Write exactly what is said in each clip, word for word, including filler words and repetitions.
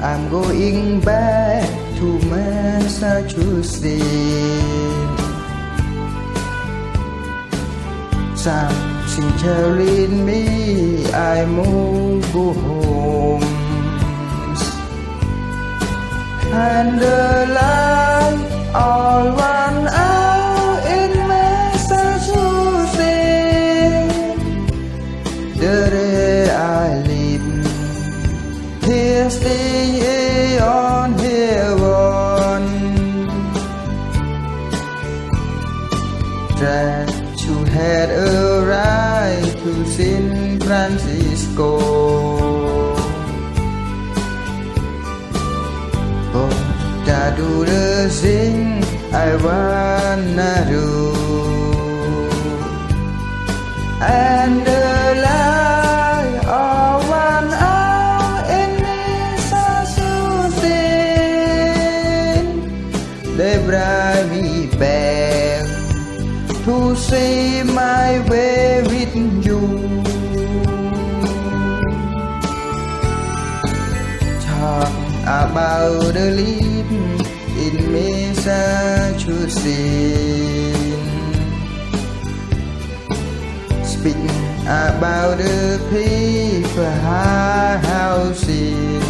I'm going back to Massachusetts. Something telling me I move go home, and the light all run out in Massachusetts. The day I live here, stay on heaven. That you had a right to San Francisco. But I do the thing I wanna do, and the light all run out in Massachusetts. They brought me back to say my way with you. Talk about the life in Massachusetts. Speak about the people housing,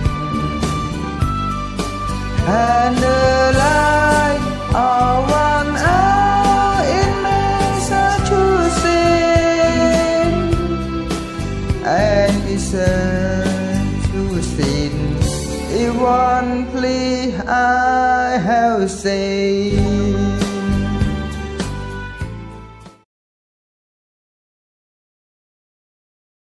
and the light all run out in Massachusetts. And it's a Massachusetts, if one plea I have said.